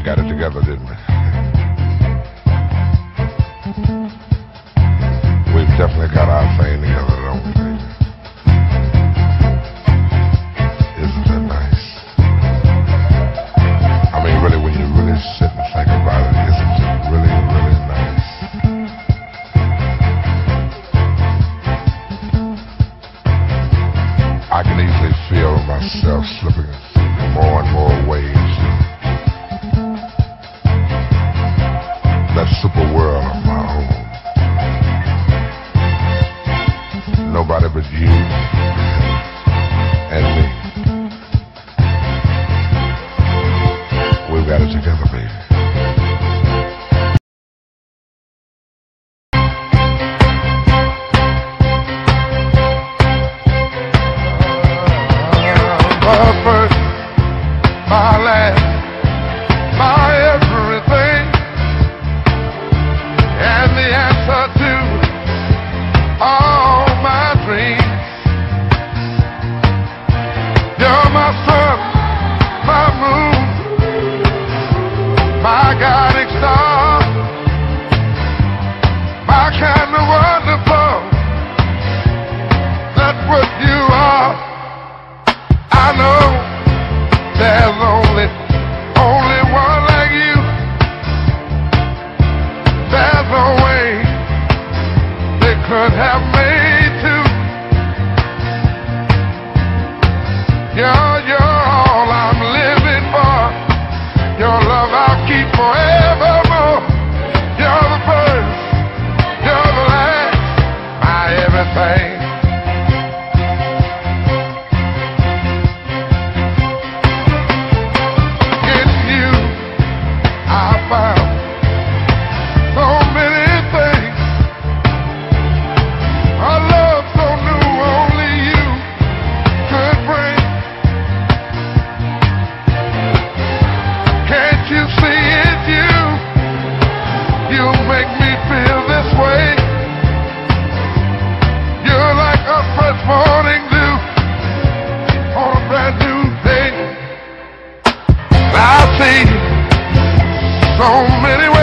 got it together, didn't we? We've definitely got our thing together, don't we, baby? Isn't that nice? I mean, really, when you really sit and think about it, isn't it really, really nice? I can easily feel myself slipping more and more ways. That super world of my own. Nobody but you and me. We've got it together, baby. My first, my last, my everything, and the answer to all my dreams. You're my sun, my moon, my guiding star, my kind of wonderful. That's what you are. I know there's only one like you. There's no way they could have made two. You're all I'm living for. Your love I'll keep forevermore. You're the first, you're the last, my everything. Morning dew on a brand new day. I see so many